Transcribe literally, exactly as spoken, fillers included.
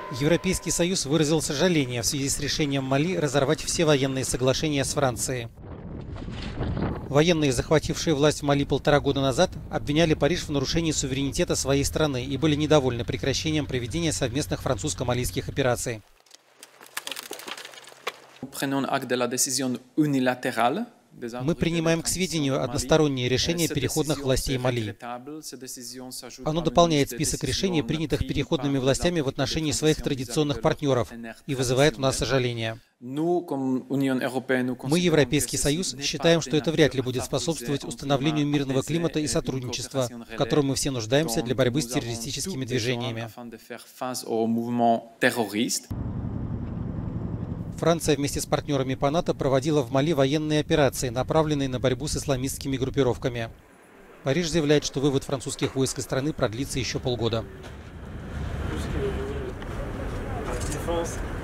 Европейский Союз выразил сожаление в связи с решением Мали разорвать все военные соглашения с Францией. Военные, захватившие власть в Мали полтора года назад, обвиняли Париж в нарушении суверенитета своей страны и были недовольны прекращением проведения совместных французско-малийских операций. Мы принимаем к сведению одностороннее решение переходных властей Мали. Оно дополняет список решений, принятых переходными властями в отношении своих традиционных партнеров, и вызывает у нас сожаление. Мы, Европейский Союз, считаем, что это вряд ли будет способствовать установлению мирного климата и сотрудничества, в котором мы все нуждаемся для борьбы с террористическими движениями. Франция вместе с партнерами по НАТО проводила в Мали военные операции, направленные на борьбу с исламистскими группировками. Париж заявляет, что вывод французских войск из страны продлится еще полгода.